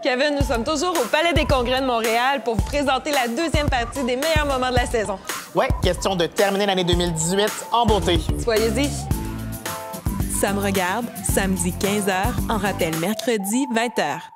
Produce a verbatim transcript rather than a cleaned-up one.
Kevin, nous sommes toujours au Palais des Congrès de Montréal pour vous présenter la deuxième partie des meilleurs moments de la saison. Ouais, question de terminer l'année deux mille dix-huit en beauté. Soyez-y. Ça me regarde, samedi quinze heures, en rappel mercredi vingt heures.